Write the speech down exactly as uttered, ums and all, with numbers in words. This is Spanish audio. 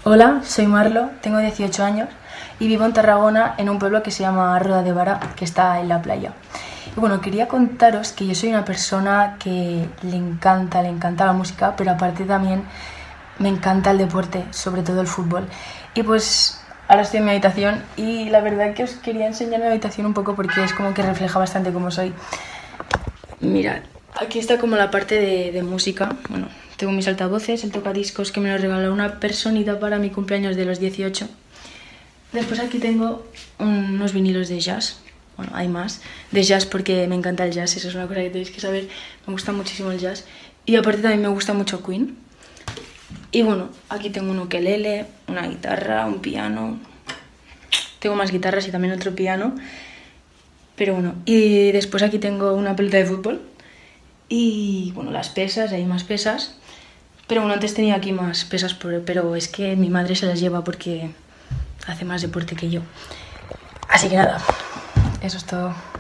Hola, soy Marlo, tengo dieciocho años y vivo en Tarragona, en un pueblo que se llama Roda de Vara, que está en la playa. Y bueno, quería contaros que yo soy una persona que le encanta, le encanta la música, pero aparte también me encanta el deporte, sobre todo el fútbol. Y pues ahora estoy en mi habitación y la verdad que os quería enseñar mi habitación un poco porque es como que refleja bastante cómo soy. Mirad, aquí está como la parte de, de música. Bueno, tengo mis altavoces, el tocadiscos que me lo regaló una personita para mi cumpleaños de los dieciocho. Después aquí tengo unos vinilos de jazz. Bueno, hay más de jazz porque me encanta el jazz, eso es una cosa que tenéis que saber. Me gusta muchísimo el jazz. Y aparte también me gusta mucho Queen. Y bueno, aquí tengo un ukelele, una guitarra, un piano. Tengo más guitarras y también otro piano. Pero bueno, y después aquí tengo una pelota de fútbol. Y bueno, las pesas, hay más pesas. Pero bueno, antes tenía aquí más pesas, pero es que mi madre se las lleva porque hace más deporte que yo. Así que nada, eso es todo.